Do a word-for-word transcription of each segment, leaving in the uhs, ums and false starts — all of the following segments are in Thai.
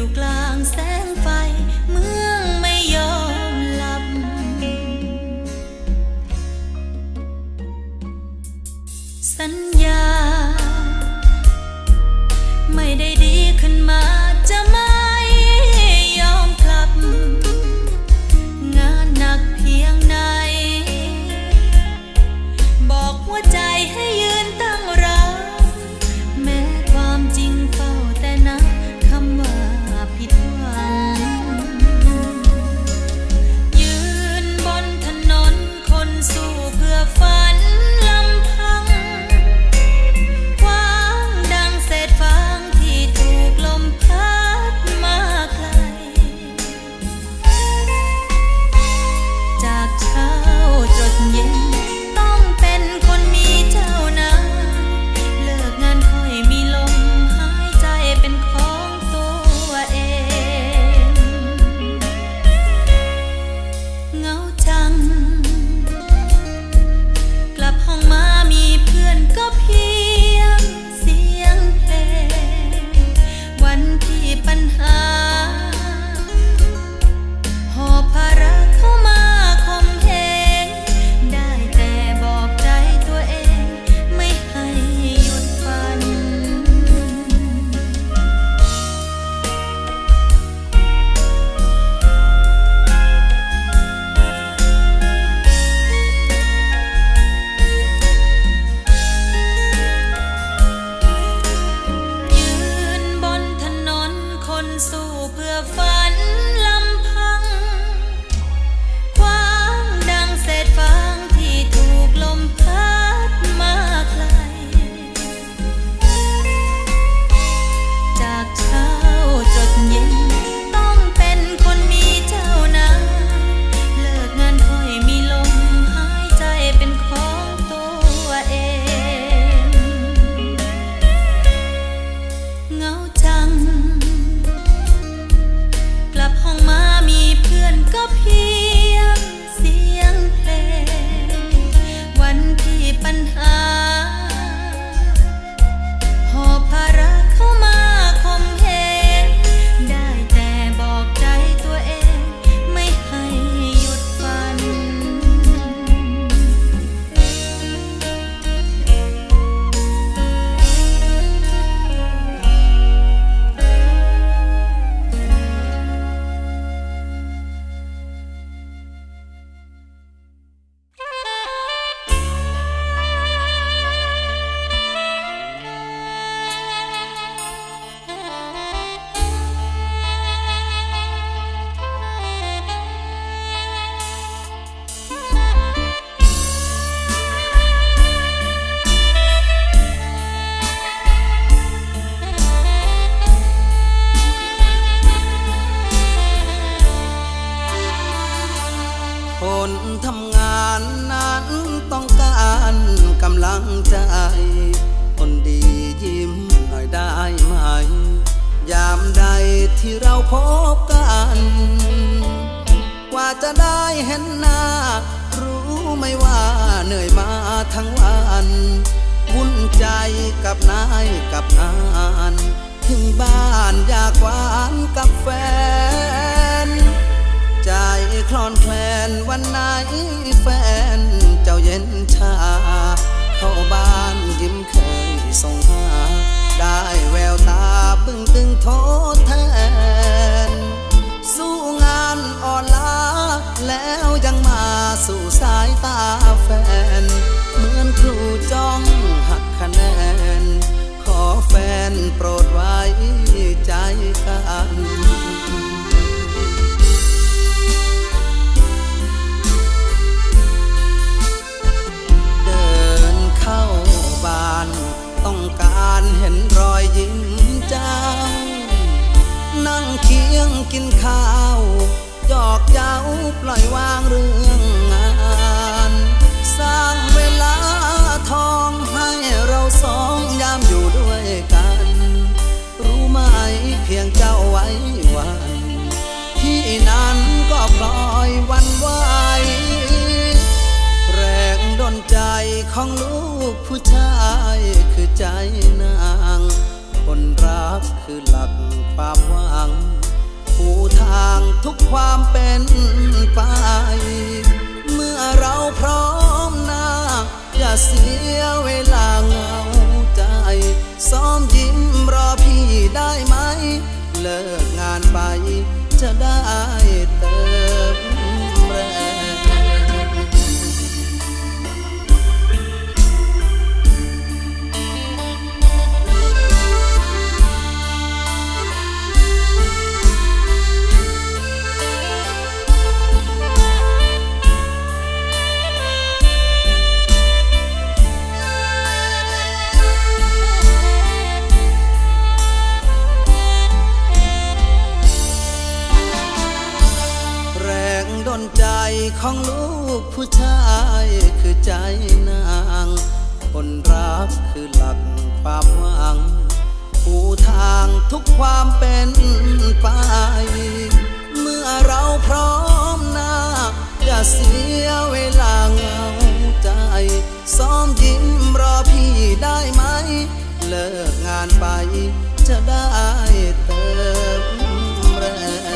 อยู่กลางแสงไฟเมืองไม่ยอมหลับสัญญาไม่ได้ดีขึ้นมาจะไม่ยอมกลับงานหนักเพียงไหนบอกหัวใจให้ยืนตั้งรับแม้ความจริงเฝ้าแต่นับคำว่าผิดหวังยืนบนถนนคนสู้เพื่อฝันลำพังคว้างดังเศษฟางที่ถูกลมพัดมาไกลจากเช้าจดเย็นต้องเป็นคนมีเจ้านายเลิกงานค่อยมีลมหายใจเป็นของตัวเองเหงาจังกลับห้องมามีเพื่อนก็เพียงเสียงเพลงวันที่ปัญหาหอบภาระเข้ามาข่มเหงได้แต่บอกใจตัวเองไม่ให้หยุดฝันยืนบนถนนคนสู้เพื่อฝันลำพังคว้างดังเศษฟางที่ถูกลมพัดมาไกลจากเช้าจดเย็นต้องเป็นคนมีเจ้านายเลิกงานค่อยมีลมหายใจเป็นของตัวเองเหงาจังกลับห้องมามีเพื่อนก็เพียงเสียงเพลงวันที่ปัญหาหอบภาระเข้ามาข่มเหงได้แต่บอกใจตัวเองไม่ให้หยุดฝันคนทำงานนั้นต้องการกำลังใจคนดียิ้มหน่อยได้ไหมยามใดที่เราพบกันกว่าจะได้เห็นหน้ารู้ไหมว่าเหนื่อยมาทั้งวันวุ่นใจกับนายกับงานถึงบ้านอยากหวานกับแฟนใจคลอนแคลนวันไหนแฟนเจ้าเย็นชาเข้าบ้านยิ้มเคยส่งหาได้แววตาบึ้งตึงโทษแทนสู้งานอ่อนล้าแล้วยังมาสู่สายตาแฟนเหมือนครูจ้องหักคะแนนขอแฟนโปรดไว้ใจกันเข้าบ้านต้องการเห็นรอยยิ้มเจ้านั่งเคียงกินข้าวหยอกเย้าปล่อยวางเรื่องงานสร้างเวลาทองให้เราสองยามอยู่ด้วยกันรู้ไหมเพียงเจ้าไว้วันที่นั้นก็ปล่อยวันไหวแรงดลใจของลูกผู้ชายคือใจนางคนรักคือหลักความหวังปูทางทุกความเป็นไปเมื่อเราพร้อมหน้าอย่าเสียเวลาเหงาใจซ้อมยิ้มรอพี่ได้ไหมเลิกงานไปจะได้เติมแรงใจของลูกผู้ชายคือใจนางคนรักคือหลักความหวังปูทางทุกความเป็นไปเมื่อเราพร้อมหน้าอย่าเสียเวลาเหงาใจซ้อมยิ้มรอพี่ได้ไหมเลิกงานไปจะได้เติมแรง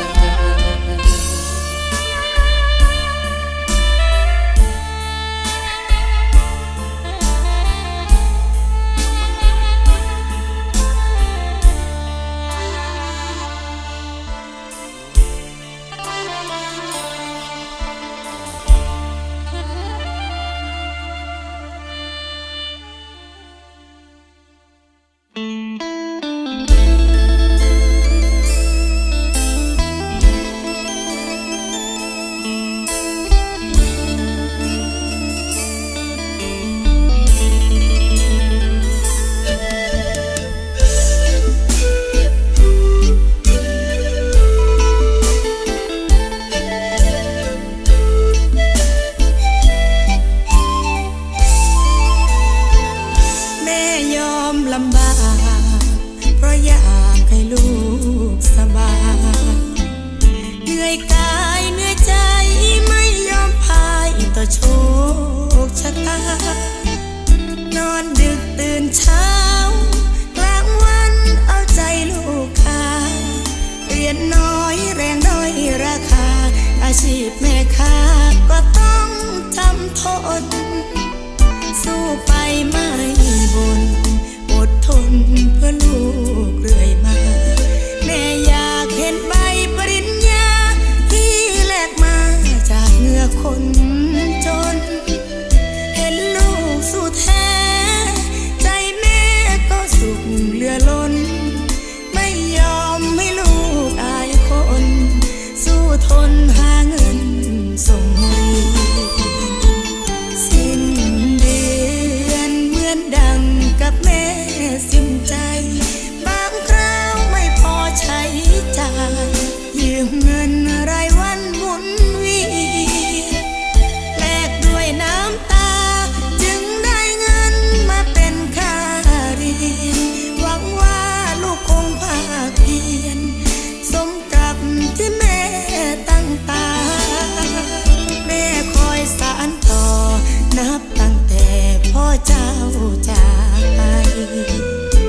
นับตั้งแต่พ่อเจ้าจากไป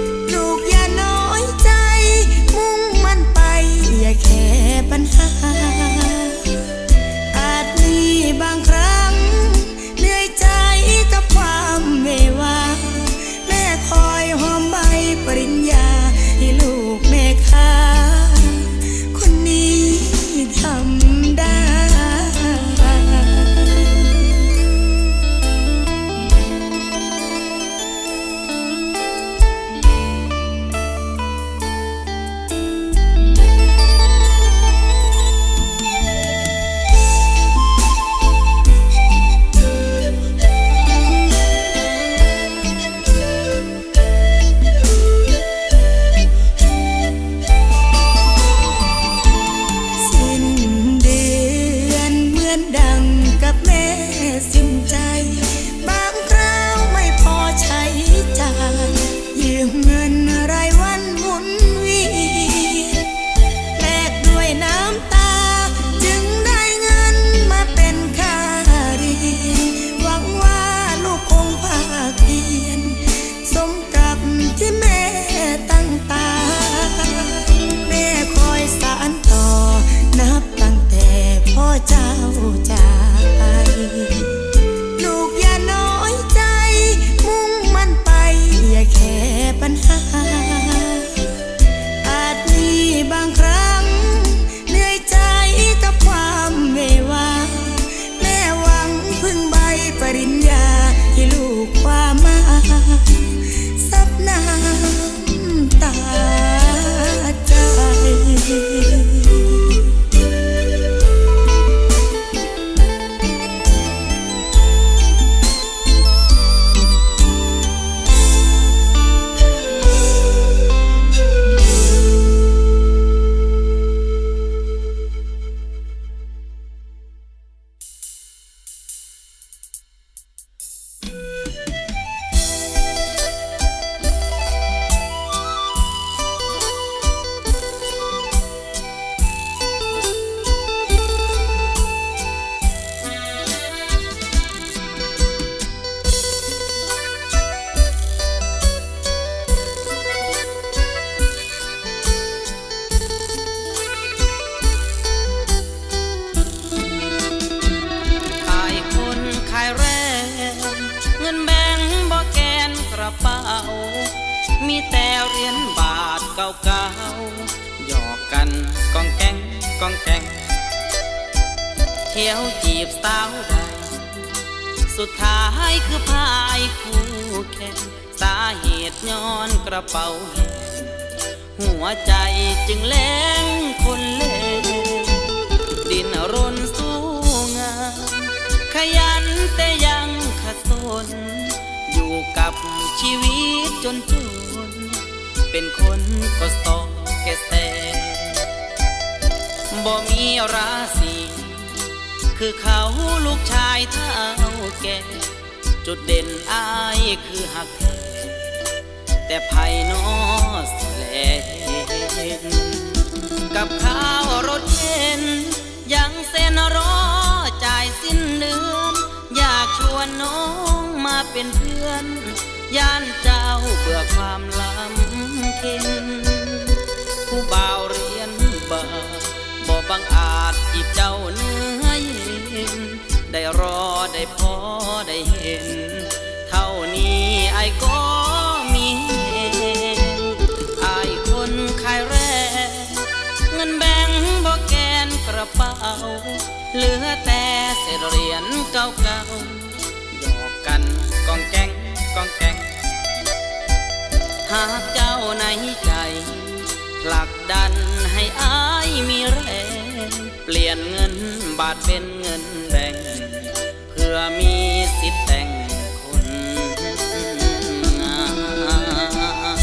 แค่ปัญหาอาจมีบางครั้งเหนื่อยใจกับความเววาแม่หวังพึ่งใบปริญญาที่ลูกความมาซับน้ำตาใจมีแต่เหรียญบาทเก่าๆหยอกกันกองแกงกองแกงเที่ยวจีบสาวใดสุดท้ายคือพายคู่แข่งสาเหตุย้อนกระเป๋าแห้งหัวใจจึงแล้งคนเล่ดินรนสู้งานขยันแต่ยังขัดสนอยู่กับชีวิตจนจนเป็นคนก็สองแก่แสบ่มีราศีคือเขาลูกชายเท่าแก่จุดเด่นอายคือหักแท้แต่ไผ่นอสแลนกับข้าวรถเข็นยังเส้นรอจ่ายสิ้นเดือนอยากชวนน้องมาเป็นเพื่อนย่านเจ้าเบื่อความลำเค็นผู้บ่าวเรียนบ่าบ่บังอาจจีบเจ้าเนื้อเย็นได้รอได้พอได้เห็นเท่านี้ไอ้ก็มีไอ้คนขายแร่เงินแบ่งบ่แกนกระเป๋าเหลือแต่เศษเหรียญเก่าๆหยอกกันกองแกงกองแกงหากเจ้าในใจผลักดันให้อายมีแรงเปลี่ยนเงินบาทเป็นเงินแบ่งเพื่อมีสิทธิ์แต่งคนงาม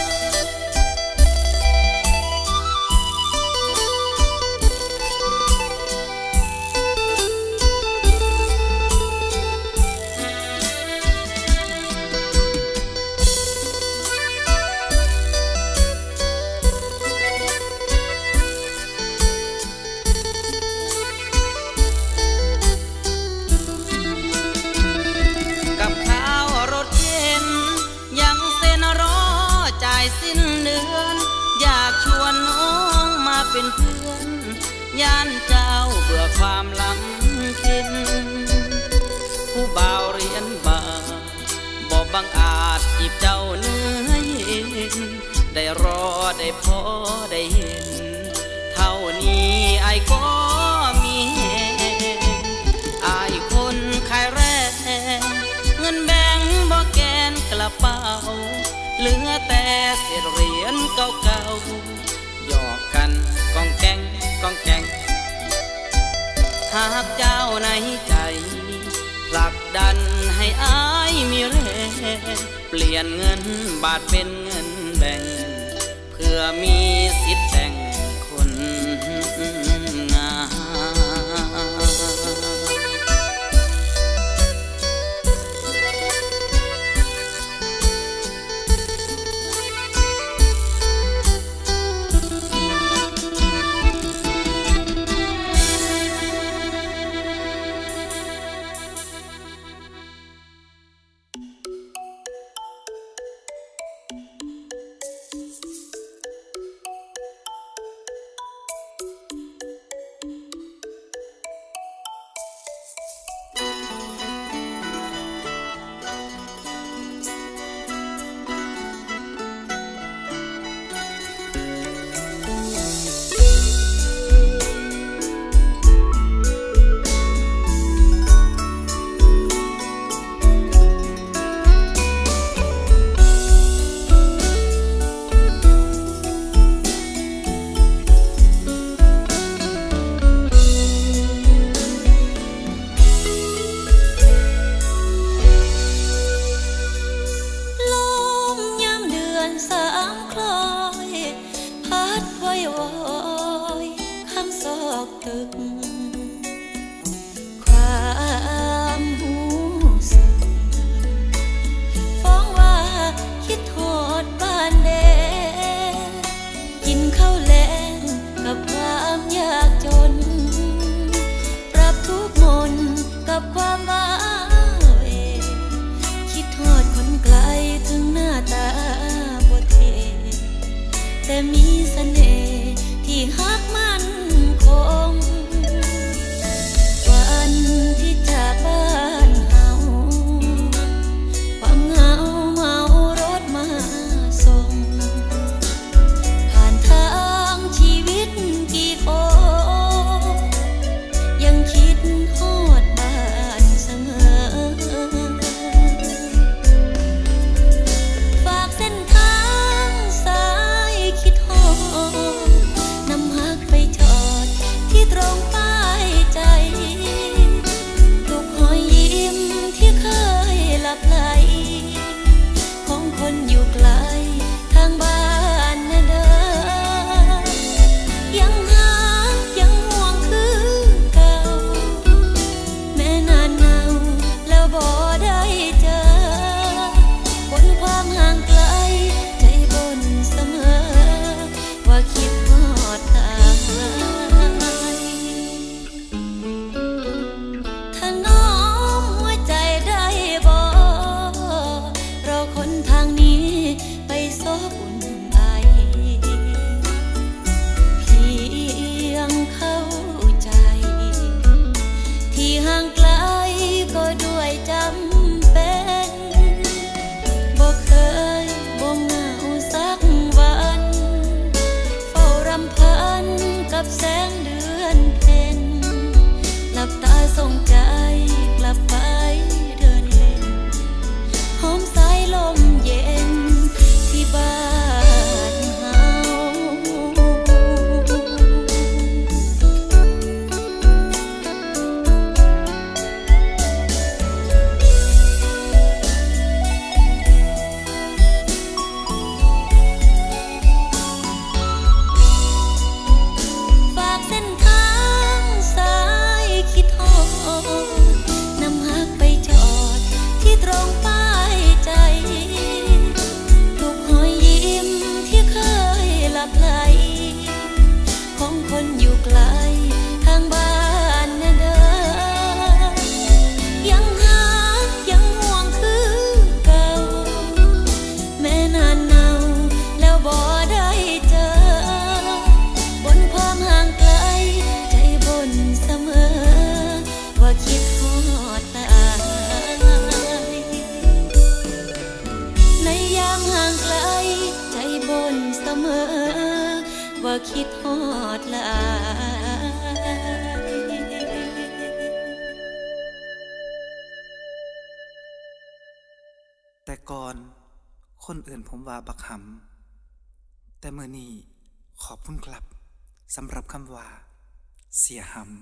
สิ้นเดือนอยากชวนน้องมาเป็นเพื่อนย่านเจ้าเบื่อความลำเค็นผู้บ่าวเรียนบ่าบ่บังอาจจีบเจ้าเนื้อเย็นได้รอได้พอได้เห็นเท่านี้ไอ้ก็มีไอ้คนขายแร่เงินแบ่งบ่แกนกระเป๋าเหลือแต่เศษเหรียญเก่าๆหยอกกันกองแกงกองแกงหากเจ้าในใจผลักดันให้อายมีแรงเปลี่ยนเงินบาทเป็นเงินแบ่งเพื่อมีสิทธิ์แต่งคนงามสามคลอยพัดไว้วอยข้างซอกตึกความหูสึกฟ้องว่าคิดโทษบ้านเดกินข้าวแลงกับความยากจนปรับทุกมนกับความว้าเหวคิดทอดคนไกลถึงหน้าตาบ่เท่แต่มีเสน่ห์ที่ฮักมันคงวันที่จากบ้านเฮาความเหงาเมารถมาส่งผ่านทางชีวิตกี่โค้งยังคิดฮอดบ้านเสมอฝากเส้นทางสายคิดฮอดนำฮักไปจอดที่ตรงป้ายใจลูกหอยยิ้มที่เคยหลับไหลของคนอยู่ไกลทางบ้านนะเด้อยังหายังห่วงคือเก่าแม้นานเงาแล้วบ่ได้เจอบนความห่างไกลใจบ่นเสมอว่าคิดฮอดตายถ้าน้อมหัวใจได้บ่รอคนทางนี้ไปซบอุ่นไอเพียงเข้าใจที่ห่างไกลก็ด้วยจำเป็นบ่เคยบ่เหงาสักวันเฝ้ารำพันกับแสงเดือนเพ็ญหลับตาส่งใจกลับไปเดินเล่นหอมสายลมเย็นที่บ้านเฮาฝากเส้นทางสายคิดฮอดนำฮักไปจอดที่ตรงป้ายใจลูกหอยยิ้มที่เคยหลับไหลของคนอยู่ไกลทางบ้านนะเด้อยังหายังห่วงคือเก่าแม้นานเงาแล้วบ่ได้เจอบนความห่างไกลใจบ่นเสมอว่าคิดฮอดตายในยามห่างไกลใจบ่นเสมอว่าคิดฮอดหลายแต่ก่อนคนอื่นผมว่าบักหำแต่เมื่อนี้ขอบคุณครับสำหรับคำว่าเสียหำ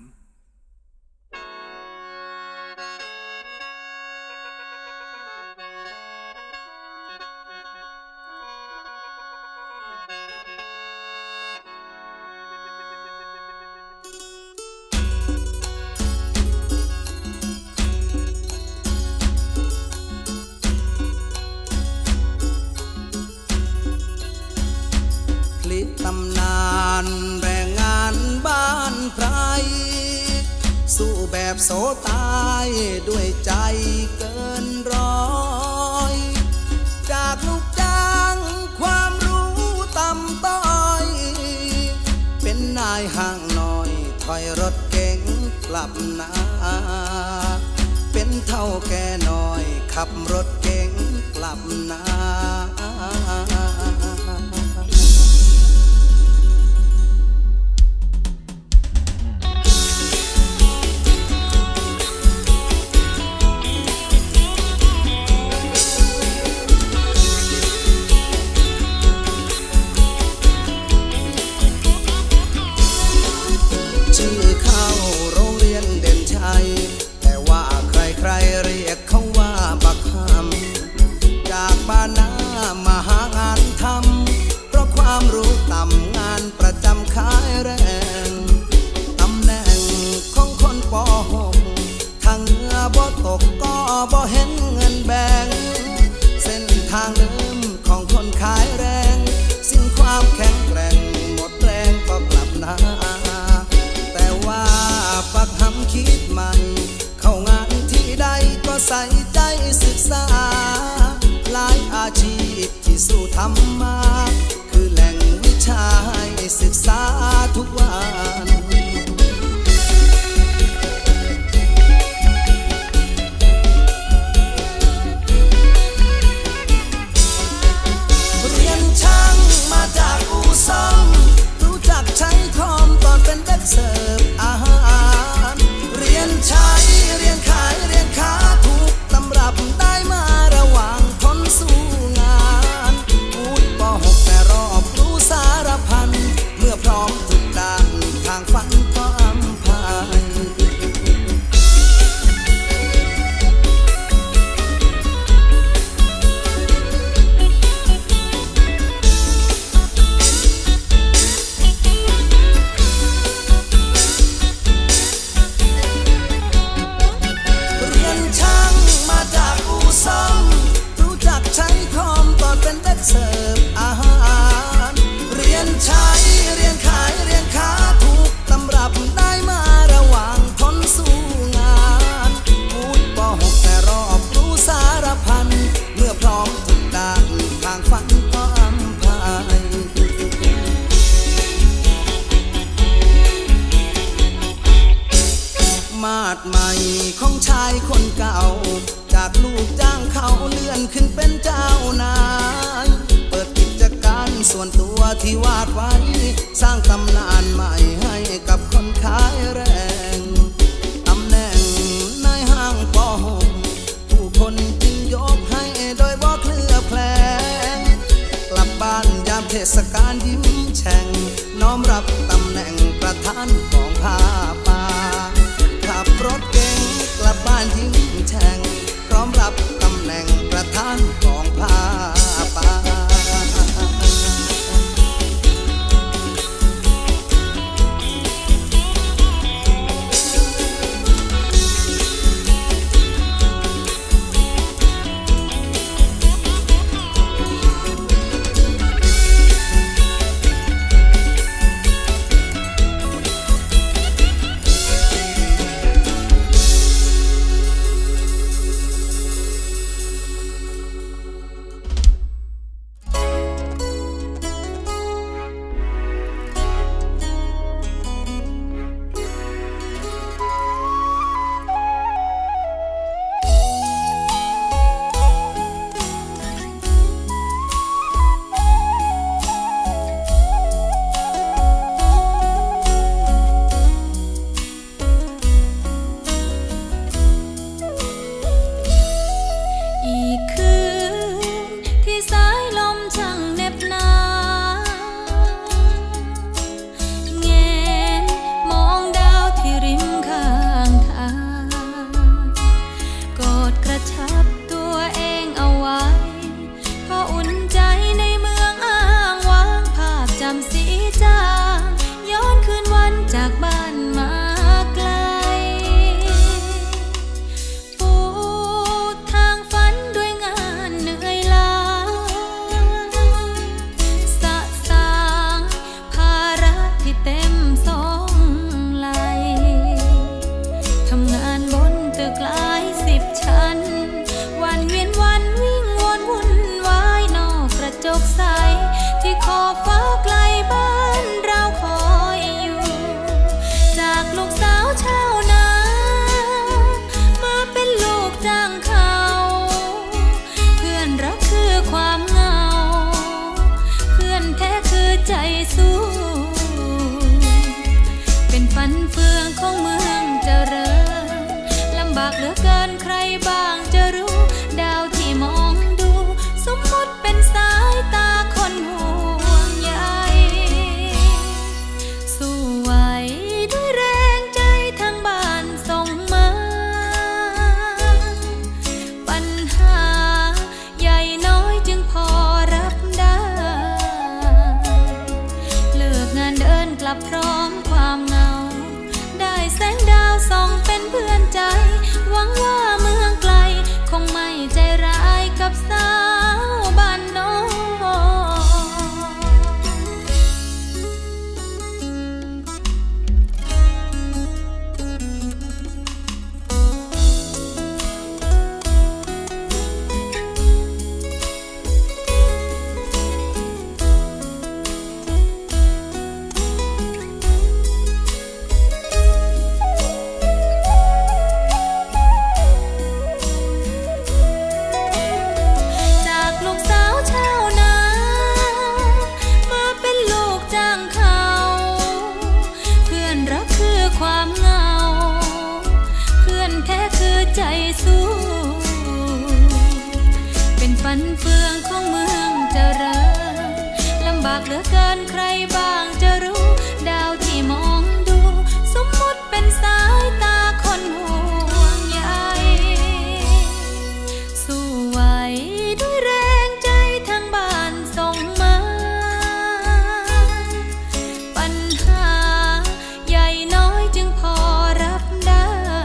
แบบโสตายด้วยใจเกินร้อยจากลูกจ้างความรู้ต่ำต้อยเป็นนายห้างน้อยถอยรถเก๋งกลับนาเป็นเท่าแก่น้อยขับรถเก๋งกลับนาแต่ว่าใครๆเรียกเขาว่าบักหำจากบ้านนามาหางานทำสู่ธรรมะคือแหล่งวิชาให้ศึกษาทุกวันเรียนช่างมาจากอู่ซ่อมรู้จักใช้คอมตอนเป็นเด็กเสิร์ฟอาหารเรียนใช้เรียนขายเรียนค้าทุกตำรับได้มาระหว่างทนสู้งานพูดป.หกแต่รอบรู้สารพันเมื่อพร้อมทุกด้านทางฝันก็อำพายเสิร์ฟอาหารเรียนใช้เรียนขายเรียนค้าทุกตำรับได้มาระหว่างทนสู้งานพูดป.หกแต่รอบรู้สารพันเมื่อพร้อมทุกด้านทางฝันก็อำพายมาดใหม่ของชายคนเก่าจากลูกจ้างเขาเลื่อนขึ้นเป็นเจ้านายเปิดกิจการส่วนตัวที่วาดไว้สร้างตำนานใหม่ให้กับคนขายแรงตำแหน่งนายห้างป.หกผู้คนจึงยกให้โดยบ่เคลือบแคลงกลับบ้านยามเทศกาลยิ้มแฉ่งน้อมรับตำแหน่งประธานของผ้าป่าขับรถเก๋งกลับบ้านยิ้มแฉ่งพร้อมรับตำแหน่งประธานของผ้าป่าส่องเป็นเพื่อนใจหวังว่าเมืองไกลากเหลือเกินใครบ้างจะรู้ดาวที่มองดูสมมติเป็นสายตาคนห่วงใยสู้ไหวด้วยแรงใจทางบ้านส่งมาปัญหาใหญ่น้อยจึงพอรับได้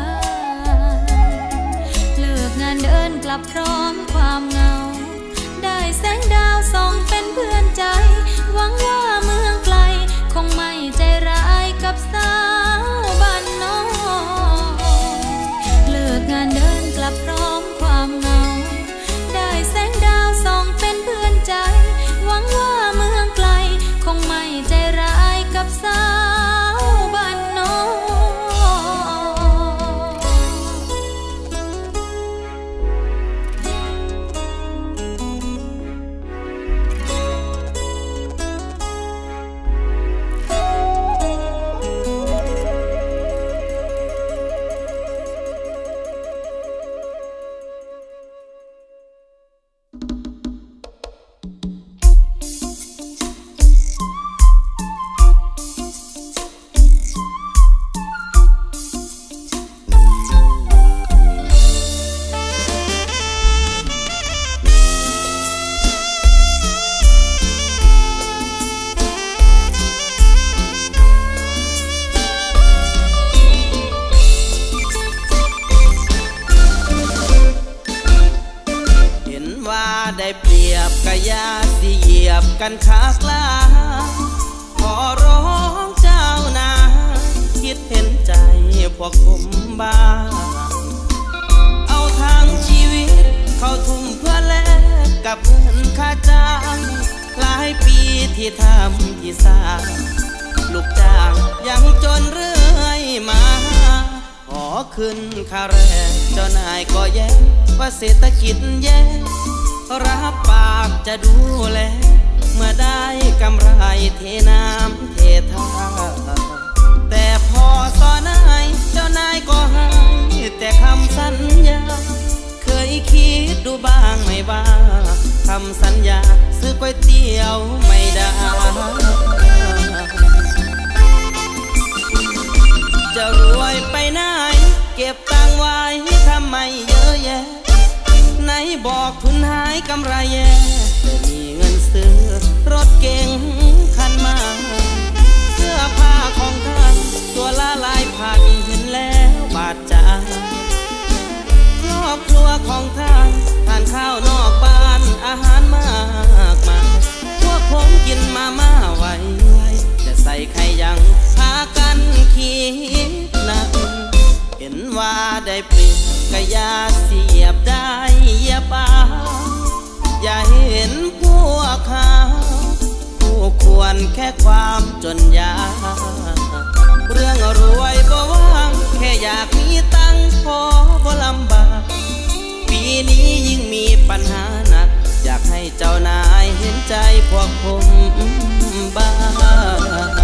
เลิกงานเดินกลับพร้อมความเหงาได้แสงดาวส่องเป็นเพื่อนใจหวังว่าเมืองไกลคงไม่ใจร้ายกับสาวบ้านนอกเลิกงานเดินกลับพร้อมความเหงาได้แสงดาวส่องเป็นเพื่อนใจหวังว่าเมืองไกลคงไม่ใจร้ายกับสาวบ้านนอกได้เปรียบกะยาสิเหยียบกันขากลาขอร้องเจ้านาคิดเห็นใจพวกผมบ้างเอาทางชีวิตเข้าทุ่มเพื่อแลกกับเงินค่าจ้างหลายปีที่ทำที่สร้างลูกจ้างยังจนเรื่อยมาขอขึ้นค่าแรงเจ้านายก็แย่ว่าเศรษฐกิจแย่รับปากจะดูแลเมื่อได้กำไรเทน้ำเทท่าแต่พอสอนายเจ้านายก็ให้แต่คำสัญญาเคยคิดดูบ้างไหมบ้าคำสัญญาซื้อก๋วยเตี๋ยวไม่ได้จะรวยไปไหนเก็บตังไว้ทำไมเยอะแยะไหนบอกทุนหายกำไรแย่แต่มีเงินซื้อรถเก๋งคันมาเสื้อผ้าของท่านตัวละหลายพันเห็นแล้วบาดใจครอบครัวของท่านทานข้าวนอกบ้านอาหารมากมายพวกผมกินมาม่าไว้จะใส่ไข่ยังพากันคิดหนักเห็นว่าได้เปรียบกะยาเสียบได้เหยียบเอาอย่าเห็นพวกเขาผู้ควรแค่ความจนยากเรื่องรวยบ่ว่างแค่อยากมีตังค์พอบ่ลำบากปีนี้ยิ่งมีปัญหาหนักอยากให้เจ้านายเห็นใจพวกผมบ้าง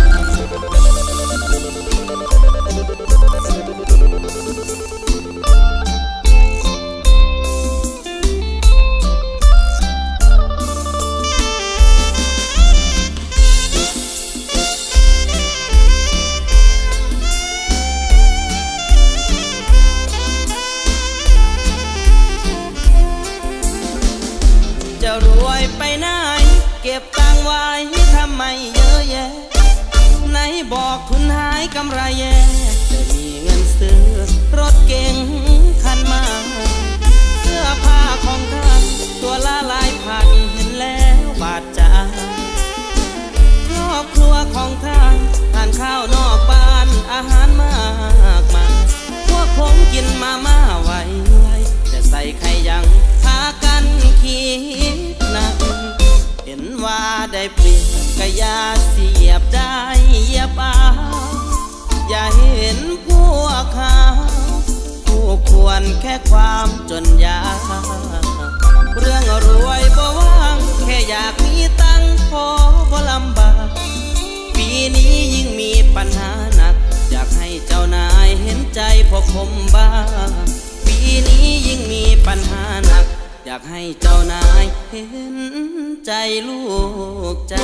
จะรวยไปไหนเก็บตังไว้ทำไมเยอะแยะไหนบอกทุนหายกำไรแย่แต่มีเงินซื้อรถเก๋งคันมาเสื้อผ้าของท่านตัวละหลายพันเห็นแล้วบาดใจครอบครัวของท่านทานข้าวนอกบ้านอาหารมากมายพวกผมกินมาม่าไว้จะใส่ไข่ยังพากันคิดหนักเห็นว่าได้เปรียบกะยาเสียบได้เหยียบเอาอย่าเห็นพวกเขาผู้ควรแค่ความจนยากเรื่องรวยบ่ว่างแค่อยากมีตังค์พอบ่ลำบากปีนี้ยิ่งมีปัญหาหนักอยากให้เจ้านายเห็นใจพวกผมบ้างปีนี้ยิ่งมีปัญหาหนักอยากให้เจ้านายเห็นใจลูกจ้า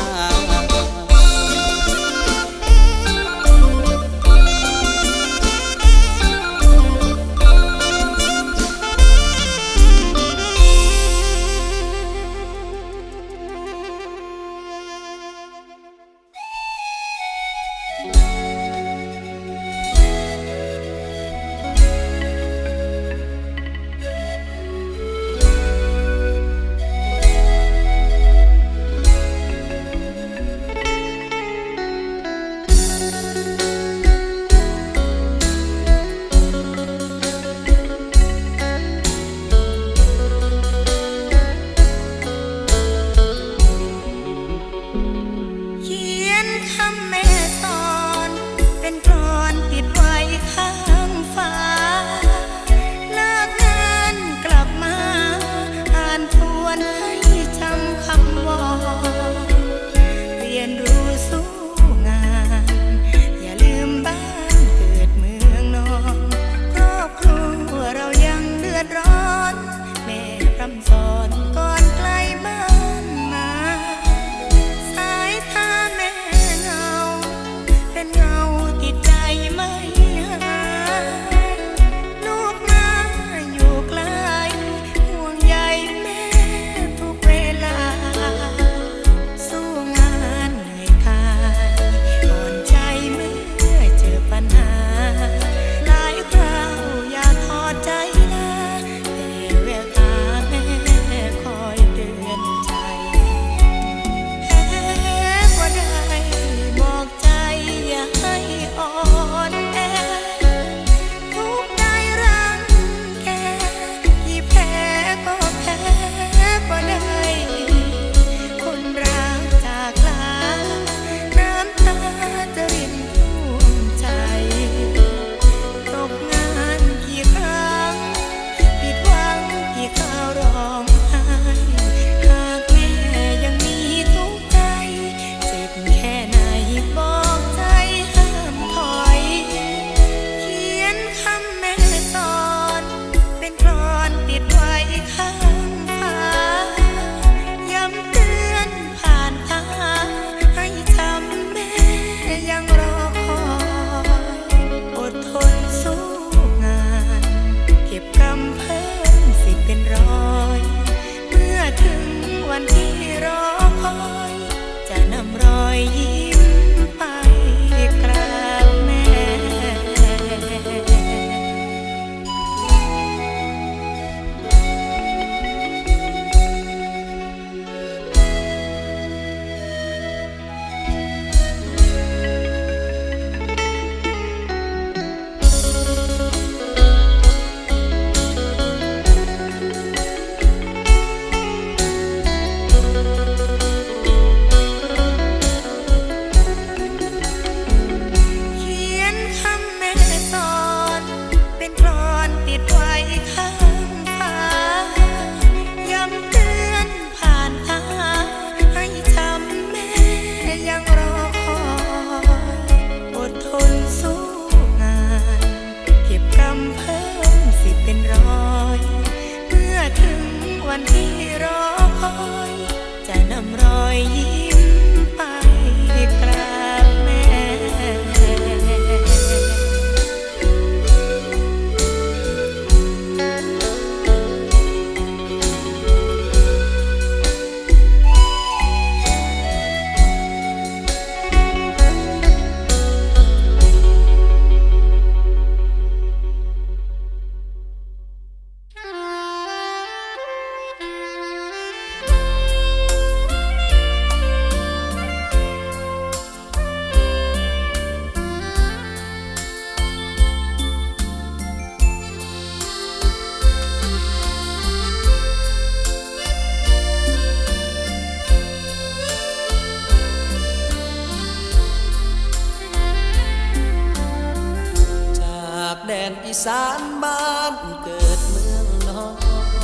อีสานบ้านเกิดเมืองนอน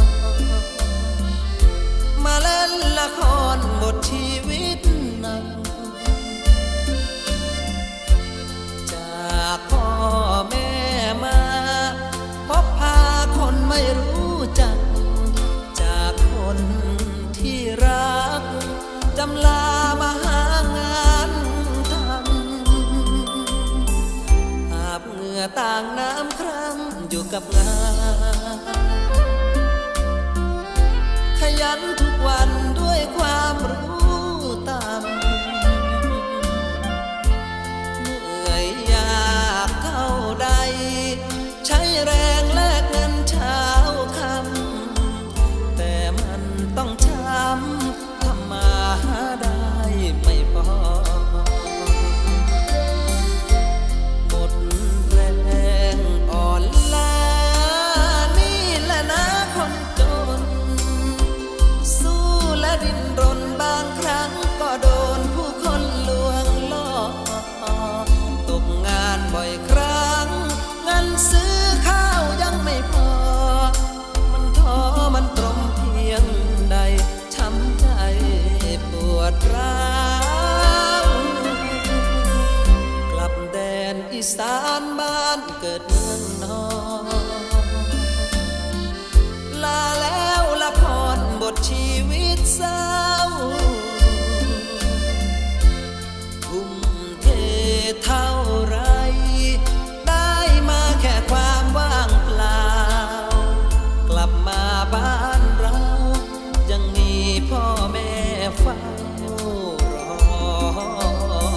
มาเล่นละครบทชีวิตนั้นจากพ่อแม่มาพบพาคนไม่รู้จักจำลามาหางานทำอาบเหงื่อต่างน้ำคร่ำอยู่กับงานขยันทุกวันด้วยความรู้ตามเหนื่อยยากเท่าใดใช้แรงแลกเงินเช้าคำแต่มันต้องช้ำทำมาหาได้ไม่พอหมดแรงอ่อนล้านี่แหละนะคนจนสู้และดิ้นรนบางครั้งก็โดนผู้คนลวงล่อตกงานบ่อยครั้งเงินซื้อข้าวยังไม่พอมันท้อมันตรมเพียงใดช้ำใจปวดร้าวกลับแดนอีสานบ้านเกิดเมืองนอนลาแล้วละครบทชีวิตเศร้าทุ่มเทเท่าไรได้มาแค่ความว่างเปล่ากลับมาบ้านเรายังมีพ่อแม่เฝ้ารอ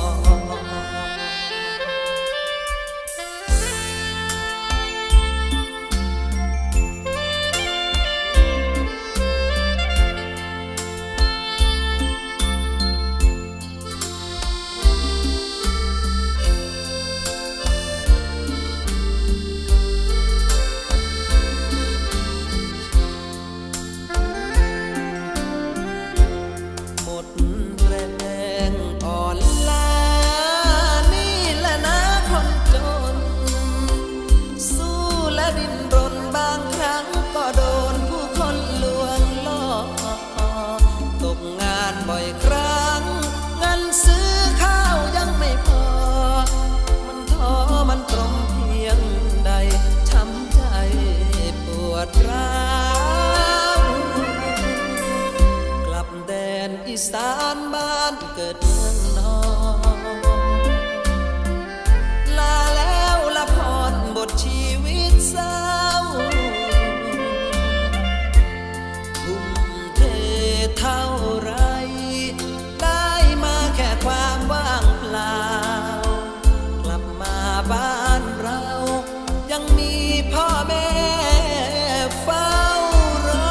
หมดแรงอ่อนล้านี่แหละนะคนจนสู้และดิ้นรนบางครั้งก็โดนผู้คนลวงล่อตกงานบ่อยครั้งเงินซื้อข้าวยังไม่พอมันท้อมันตรมเพียงใดช้ำใจปวดร้าวกลับแดนอีสานบ้านเกิดเมืองนอนลาแล้วละครบทชีวิตเศร้าทุ่มเทเท่าไรได้มาแค่ความว่างเปล่ากลับมาบ้านเรายังมีพ่อแม่เฝ้ารอ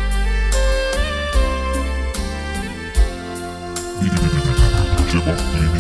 Lleva